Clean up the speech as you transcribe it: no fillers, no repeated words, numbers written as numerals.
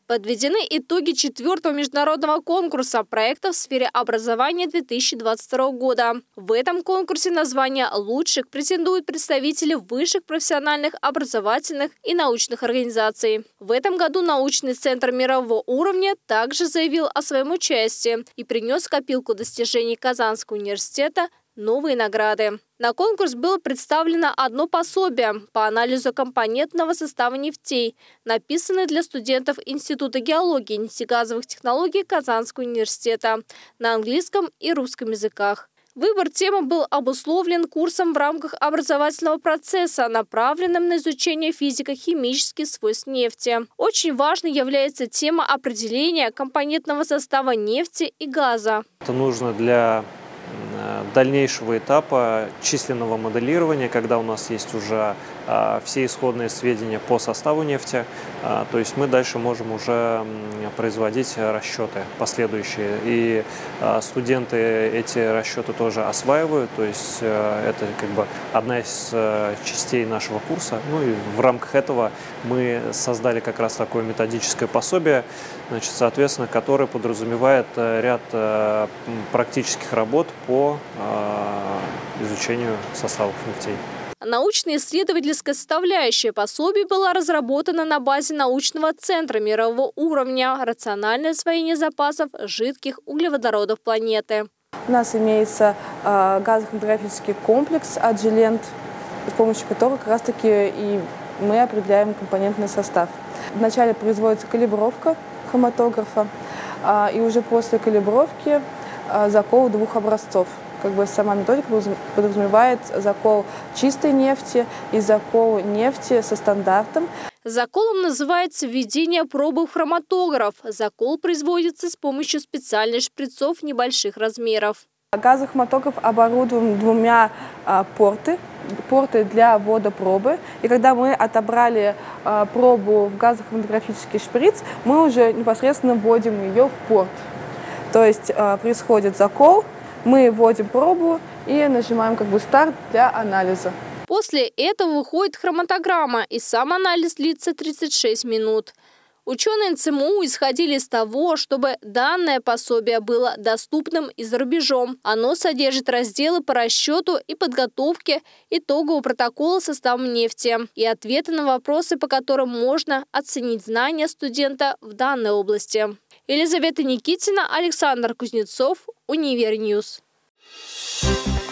Подведены итоги 4-го международного конкурса проектов в сфере образования 2022 года. В этом конкурсе на звание лучших претендуют представители высших профессиональных, образовательных и научных организаций. В этом году научный центр мирового уровня также заявил о своем участии и принес в копилку достижений Казанского университета новые награды. На конкурс было представлено одно пособие по анализу компонентного состава нефтей, написанное для студентов Института геологии и нефтегазовых технологий Казанского университета на английском и русском языках. Выбор темы был обусловлен курсом в рамках образовательного процесса, направленным на изучение физико-химических свойств нефти. Очень важной является тема определения компонентного состава нефти и газа. Это нужно для дальнейшего этапа численного моделирования, когда у нас есть уже все исходные сведения по составу нефти, то есть мы дальше можем уже производить расчеты последующие. И студенты эти расчеты тоже осваивают, то есть это как бы одна из частей нашего курса. Ну и в рамках этого мы создали как раз такое методическое пособие, значит, соответственно, которое подразумевает ряд практических работ по изучению составов нефтей. Научно-исследовательская составляющая пособия была разработана на базе научного центра мирового уровня «Рациональное освоение запасов жидких углеводородов планеты». У нас имеется газохроматографический комплекс «Agilent», с помощью которого как раз-таки и мы определяем компонентный состав. Вначале производится калибровка хроматографа, и уже после калибровки закол двух образцов. Как бы сама методика подразумевает закол чистой нефти и закол нефти со стандартом. Заколом называется введение пробы в хроматограф. Закол производится с помощью специальных шприцов небольших размеров. Газохроматограф оборудован двумя порты для ввода пробы. И когда мы отобрали пробу в газохроматографический шприц, мы уже непосредственно вводим ее в порт. То есть происходит закол. Мы вводим пробу и нажимаем как бы старт для анализа. После этого выходит хроматограмма, и сам анализ длится 36 минут. Ученые НЦМУ исходили из того, чтобы данное пособие было доступным и за рубежом. Оно содержит разделы по расчету и подготовке итогового протокола состава нефти и ответы на вопросы, по которым можно оценить знания студента в данной области. Елизавета Никитина, Александр Кузнецов, Универньюз.